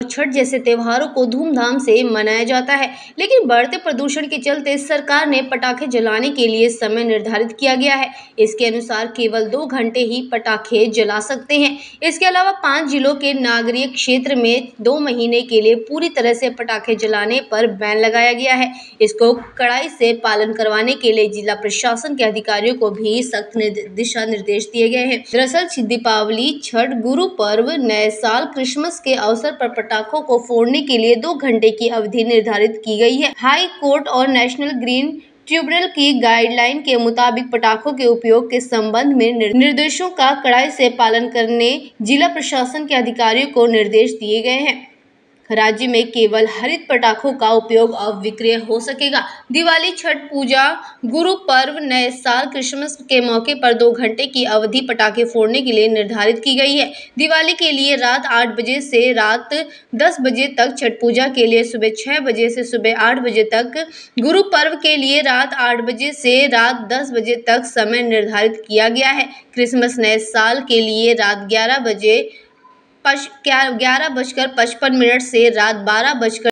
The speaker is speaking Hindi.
छठ जैसे त्योहारों को धूमधाम से मनाया जाता है, लेकिन बढ़ते प्रदूषण के चलते सरकार ने पटाखे जलाने के लिए समय निर्धारित किया गया है। इसके अनुसार केवल 2 घंटे ही पटाखे जला सकते हैं। इसके अलावा 5 जिलों के नागरिक क्षेत्र में 2 महीने के लिए पूरी तरह से पटाखे जलाने पर बैन लगाया गया है। इसको कड़ाई से पालन करवाने के लिए जिला प्रशासन के अधिकारियों को भी सख्त दिशा निर्देश दिए गए हैं। दरअसल दीपावली, छठ, गुरु पर्व, नए साल, क्रिसमस के अवसर पर पटाखों को फोड़ने के लिए 2 घंटे की अवधि निर्धारित की गई है। हाई कोर्ट और नेशनल ग्रीन ट्रिब्यूनल की गाइडलाइन के मुताबिक पटाखों के उपयोग के संबंध में निर्देशों का कड़ाई से पालन करने जिला प्रशासन के अधिकारियों को निर्देश दिए गए हैं। राज्य में केवल हरित पटाखों का उपयोग अब विक्रय हो सकेगा। दिवाली, छठ पूजा, गुरु पर्व, नए साल, क्रिसमस के मौके पर 2 घंटे की अवधि पटाखे फोड़ने के लिए निर्धारित की गई है। दिवाली के लिए रात 8 बजे से रात 10 बजे तक, छठ पूजा के लिए सुबह 6 बजे से सुबह 8 बजे तक, गुरु पर्व के लिए रात 8 बजे से रात 10 बजे तक समय निर्धारित किया गया है। क्रिसमस, नए साल के लिए रात 11 बजकर 55 मिनट से रात 12 बजकर